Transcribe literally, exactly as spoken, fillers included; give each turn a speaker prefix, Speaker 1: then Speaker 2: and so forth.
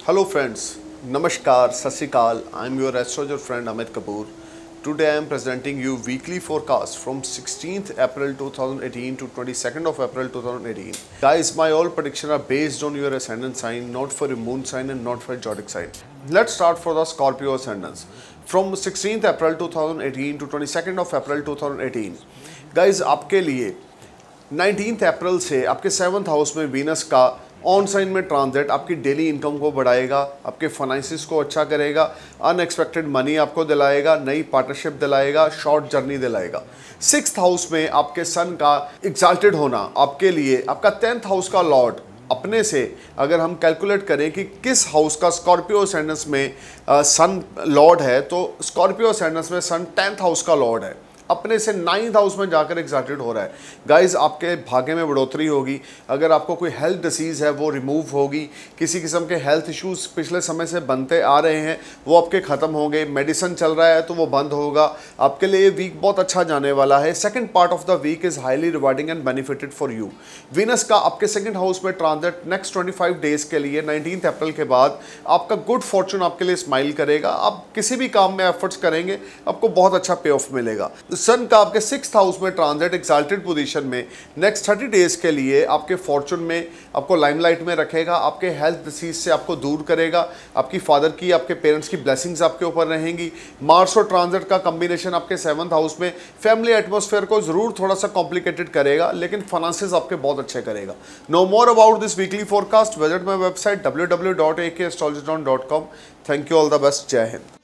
Speaker 1: Hello friends, Namaskar, Sat Sri Akal. I am your astrologer friend Amit Kapoor. Today I am presenting you weekly forecast from sixteenth April two thousand eighteen to twenty-second of April two thousand eighteen. Guys, my all predictions are based on your ascendant sign, not for your moon sign and not for your zodiac sign. Let's start for the Scorpio ascendants. From sixteenth April two thousand eighteen to twenty-second of April two thousand eighteen. Guys, आपके लिए nineteenth April से आपके seventh house में Venus का on sign में transit आपकी daily income को बढ़ाएगा, आपके फाइनेंसिस को अच्छा करेगा, अनएक्सपेक्टेड मनी आपको दिलाएगा, नई पार्टनरशिप दिलाएगा, शॉर्ट जर्नी दिलाएगा। सिक्स्थ हाउस में आपके सन का एक्साल्टेड होना आपके लिए, आपका टेंथ हाउस का लॉर्ड अपने से अगर हम कैलकुलेट करें कि किस हाउस का स्कॉर्पियो असेंडेंस में सन लॉर्ड है, तो स्कॉर्पियो असेंडेंस में सन टेंथ हाउस का लॉर्ड है, अपने से नाइन्थ हाउस में जाकर एक्साल्टेड हो रहा है। गाइज, आपके भाग्य में बढ़ोतरी होगी। अगर आपको कोई हेल्थ डिसीज़ है वो रिमूव होगी। किसी किस्म के हेल्थ इश्यूज पिछले समय से बनते आ रहे हैं वो आपके ख़त्म होंगे। मेडिसिन चल रहा है तो वो बंद होगा। आपके लिए वीक बहुत अच्छा जाने वाला है। Second part of the week is highly rewarding and benefited for you. Venus का आपके सेकेंड हाउस में transit next twenty five days के लिए नाइनटीन्थ अप्रैल के बाद आपका गुड फॉर्चून आपके लिए स्माइल करेगा। आप किसी भी काम में एफर्ट्स करेंगे आपको बहुत अच्छा पे ऑफ मिलेगा। सन का आपके सिक्स्थ हाउस में ट्रांजिट एक्साल्टेड पोजीशन में नेक्स्ट थर्टी डेज के लिए आपके फॉर्चून में आपको लाइमलाइट में रखेगा। आपके हेल्थ डिसीज से आपको दूर करेगा। आपकी फादर की, आपके पेरेंट्स की ब्लेसिंग्स आपके ऊपर रहेंगी। मार्स और ट्रांजिट का कॉम्बिनेशन आपके सेवंथ हाउस में फैमिली एटमॉस्फेयर को जरूर थोड़ा सा कॉम्प्लिकेटेड करेगा, लेकिन फाइनेंसेस आपके बहुत अच्छे करेगा। Know more about this weekly forecast, visit my website W W W dot A K astrology dot com. Thank you, all the best, Jai Hind.